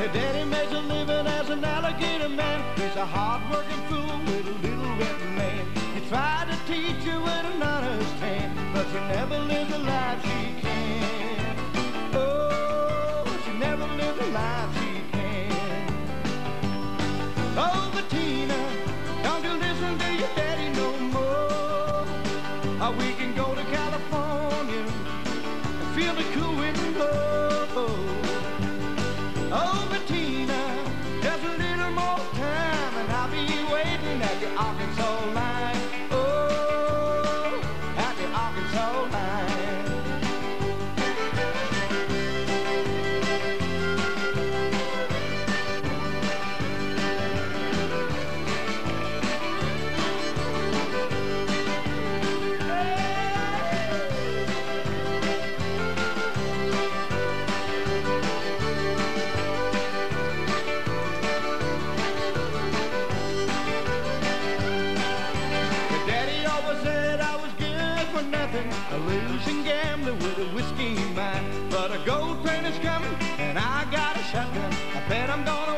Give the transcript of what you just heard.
daddy makes a living as an alligator man. He's a hard-working fool with a little wet man. He tried to teach her with an honest hand, but she never lived the life she can. Oh, she never lived the life she can. Oh, Bettina, don't you listen to your daddy no more. We can go to California and feel the cool wind blow. Oh, Bettina, just a little more time and I'll be waiting at the Arkansas line. Oh, at the Arkansas line. A losing gambler with a whiskey in mind, but a gold train is coming and I got a shotgun. I bet I'm gonna